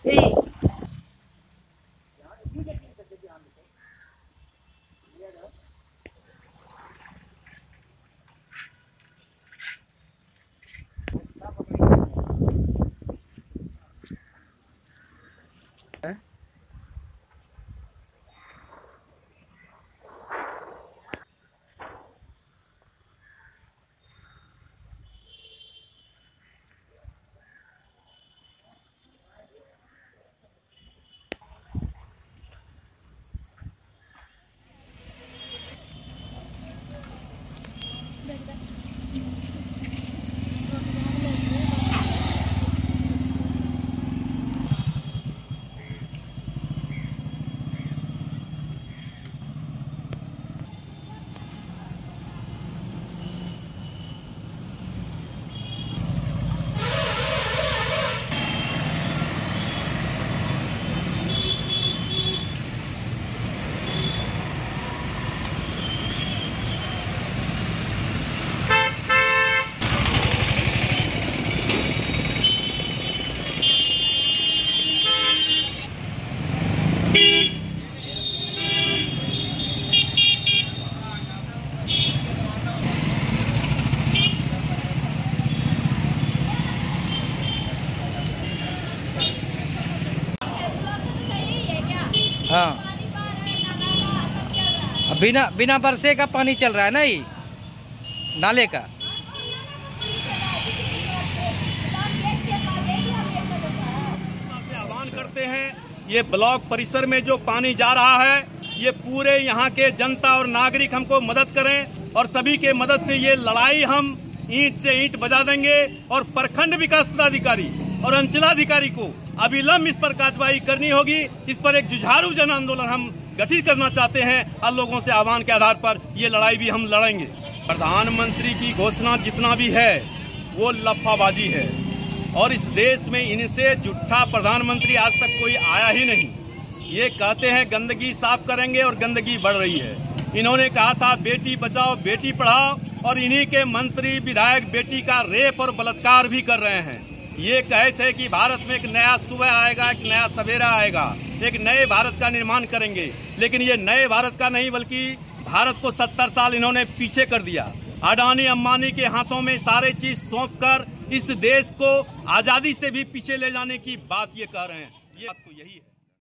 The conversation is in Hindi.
हाँ, बिना बरसे का पानी चल रहा है ना, ये नाले का। आह्वान करते हैं, ये ब्लॉक परिसर में जो पानी जा रहा है, ये पूरे यहाँ के जनता और नागरिक हमको मदद करें और सभी के मदद से ये लड़ाई हम ईंट से ईंट बजा देंगे और प्रखंड विकास पदाधिकारी और अंचलाधिकारी को अविलंब इस पर कार्रवाई करनी होगी। इस पर एक जुझारू जन आंदोलन हम गठित करना चाहते हैं और लोगों से आह्वान के आधार पर ये लड़ाई भी हम लड़ेंगे। प्रधानमंत्री की घोषणा जितना भी है वो लफाबाजी है और इस देश में इनसे झूठा प्रधानमंत्री आज तक कोई आया ही नहीं। ये कहते हैं गंदगी साफ करेंगे और गंदगी बढ़ रही है। इन्होंने कहा था बेटी बचाओ बेटी पढ़ाओ और इन्हीं के मंत्री विधायक बेटी का रेप और बलात्कार भी कर रहे हैं। ये कहे थे कि भारत में एक नया सुबह आएगा, एक नया सवेरा आएगा, एक नए भारत का निर्माण करेंगे, लेकिन ये नए भारत का नहीं बल्कि भारत को 70 साल इन्होंने पीछे कर दिया। अडानी अंबानी के हाथों में सारे चीज सौंपकर इस देश को आजादी से भी पीछे ले जाने की बात ये कह रहे हैं। ये बात तो यही है।